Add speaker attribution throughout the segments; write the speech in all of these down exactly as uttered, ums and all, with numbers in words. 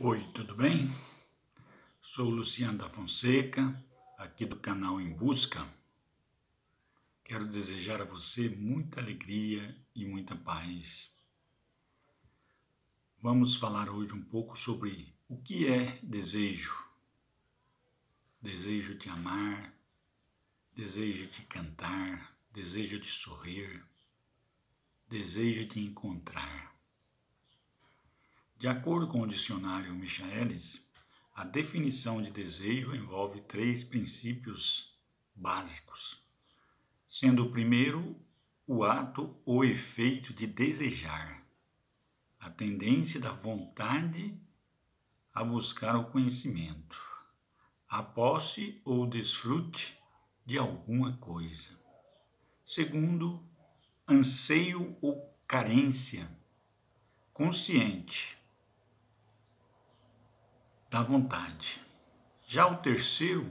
Speaker 1: Oi, tudo bem? Sou Luciano da Fonseca, aqui do canal Em Busca. Quero desejar a você muita alegria e muita paz. Vamos falar hoje um pouco sobre o que é desejo. Desejo de amar, desejo de cantar, desejo de sorrir, desejo de encontrar. De acordo com o dicionário Michaelis, a definição de desejo envolve três princípios básicos, sendo o primeiro o ato ou efeito de desejar, a tendência da vontade a buscar o conhecimento, a posse ou desfrute de alguma coisa. Segundo, anseio ou carência consciente da vontade. Já o terceiro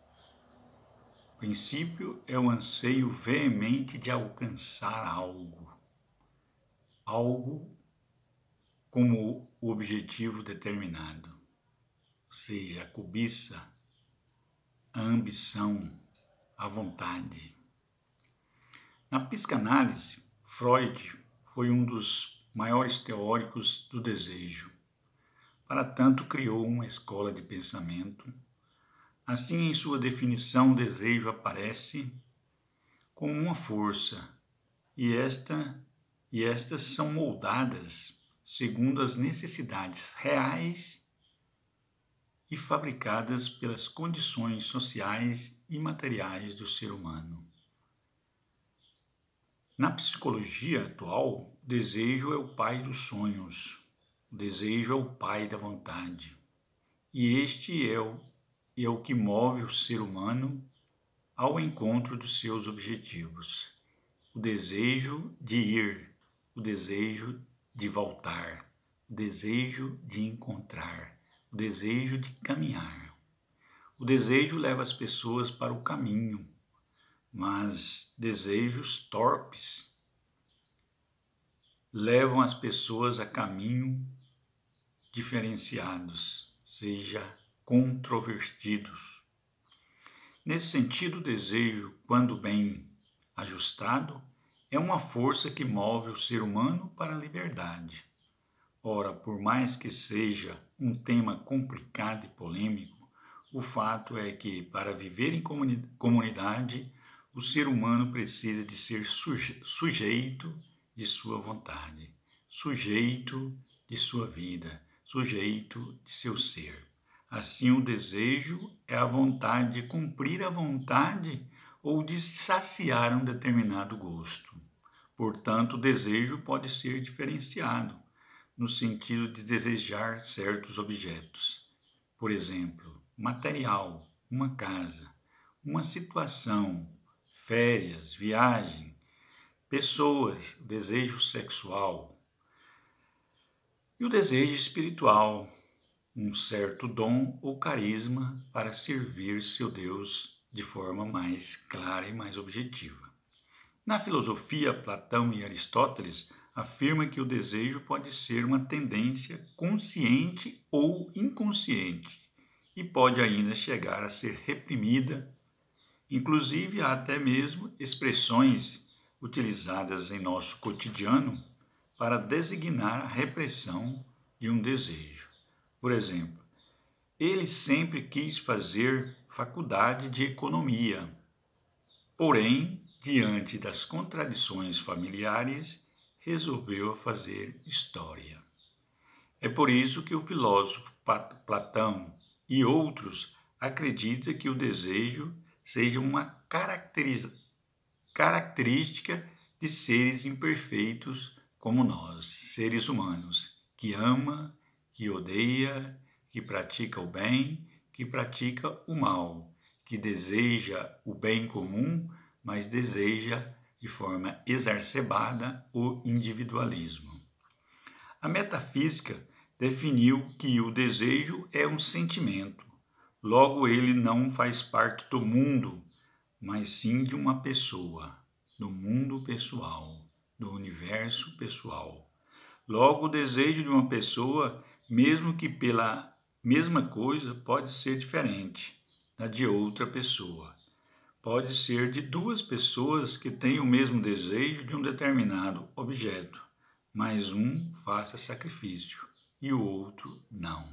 Speaker 1: princípio é o anseio veemente de alcançar algo, algo como objetivo determinado, ou seja, a cobiça, a ambição, a vontade. Na psicanálise, Freud foi um dos maiores teóricos do desejo. Para tanto, criou uma escola de pensamento. Assim, em sua definição, o desejo aparece como uma força, e, esta, e estas são moldadas segundo as necessidades reais e fabricadas pelas condições sociais e materiais do ser humano. Na psicologia atual, o desejo é o pai dos sonhos. O desejo é o pai da vontade, e este é o, é o que move o ser humano ao encontro dos seus objetivos. O desejo de ir, o desejo de voltar, o desejo de encontrar, o desejo de caminhar. O desejo leva as pessoas para o caminho, mas desejos torpes levam as pessoas a caminho diferenciados, seja controvertidos. Nesse sentido, o desejo, quando bem ajustado, é uma força que move o ser humano para a liberdade. Ora, por mais que seja um tema complicado e polêmico, o fato é que, para viver em comunidade, o ser humano precisa de ser suje- sujeito de sua vontade, sujeito de sua vida, sujeito de seu ser. Assim, o desejo é a vontade de cumprir a vontade ou de saciar um determinado gosto. Portanto, o desejo pode ser diferenciado no sentido de desejar certos objetos. Por exemplo, material, uma casa, uma situação, férias, viagem, pessoas, desejo sexual. E o desejo espiritual, um certo dom ou carisma para servir seu Deus de forma mais clara e mais objetiva. Na filosofia, Platão e Aristóteles afirmam que o desejo pode ser uma tendência consciente ou inconsciente e pode ainda chegar a ser reprimida. Inclusive, há até mesmo expressões utilizadas em nosso cotidiano para designar a repressão de um desejo. Por exemplo, ele sempre quis fazer faculdade de economia, porém, diante das contradições familiares, resolveu fazer história. É por isso que o filósofo Platão e outros acreditam que o desejo seja uma característica de seres imperfeitos como nós, seres humanos, que ama, que odeia, que pratica o bem, que pratica o mal, que deseja o bem comum, mas deseja de forma exacerbada o individualismo. A metafísica definiu que o desejo é um sentimento, logo ele não faz parte do mundo, mas sim de uma pessoa, do mundo pessoal, do universo pessoal. Logo, o desejo de uma pessoa mesmo que pela mesma coisa pode ser diferente da de outra pessoa. Pode ser de duas pessoas que têm o mesmo desejo de um determinado objeto, mas um faça sacrifício e o outro não.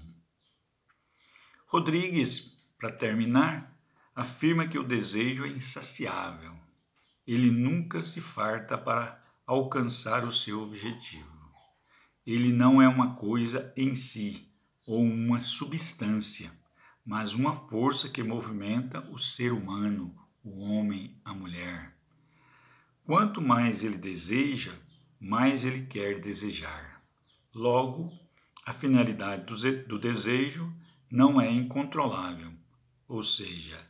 Speaker 1: Rodrigues, para terminar, afirma que o desejo é insaciável. Ele nunca se farta para alcançar o seu objetivo. Ele não é uma coisa em si ou uma substância, mas uma força que movimenta o ser humano, o homem, a mulher. Quanto mais ele deseja, mais ele quer desejar. Logo, a finalidade do desejo não é incontrolável, ou seja,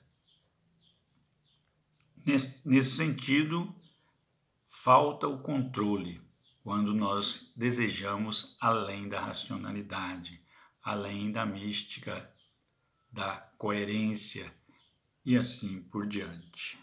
Speaker 1: nesse, nesse sentido, falta o controle quando nós desejamos além da racionalidade, além da mística, da coerência e assim por diante.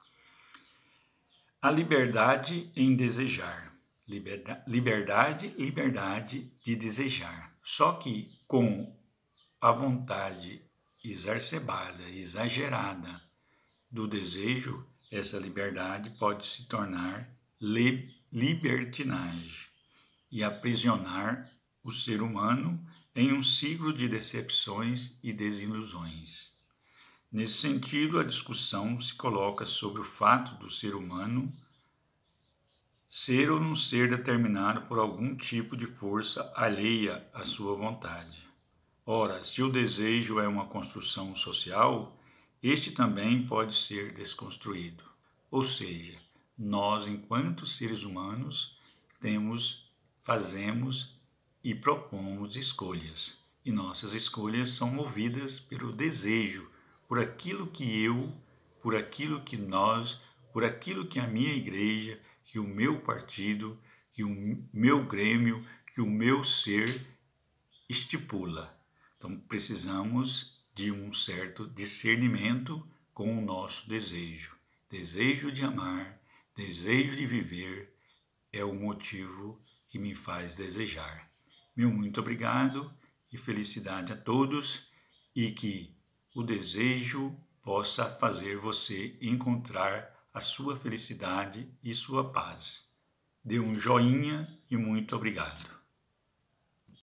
Speaker 1: A liberdade em desejar. Liberdade, liberdade de desejar. Só que com a vontade exacerbada, exagerada do desejo, essa liberdade pode se tornar li libertinagem e aprisionar o ser humano em um ciclo de decepções e desilusões. Nesse sentido, a discussão se coloca sobre o fato do ser humano ser ou não ser determinado por algum tipo de força alheia à sua vontade. Ora, se o desejo é uma construção social, este também pode ser desconstruído. Ou seja, nós, enquanto seres humanos, temos, fazemos e propomos escolhas. E nossas escolhas são movidas pelo desejo, por aquilo que eu, por aquilo que nós, por aquilo que a minha igreja, que o meu partido, que o meu grêmio, que o meu ser estipula. Então, precisamos de um certo discernimento com o nosso desejo. Desejo de amar, desejo de viver é o motivo que me faz desejar. Meu muito obrigado e felicidade a todos e que o desejo possa fazer você encontrar a sua felicidade e sua paz. Dê um joinha e muito obrigado.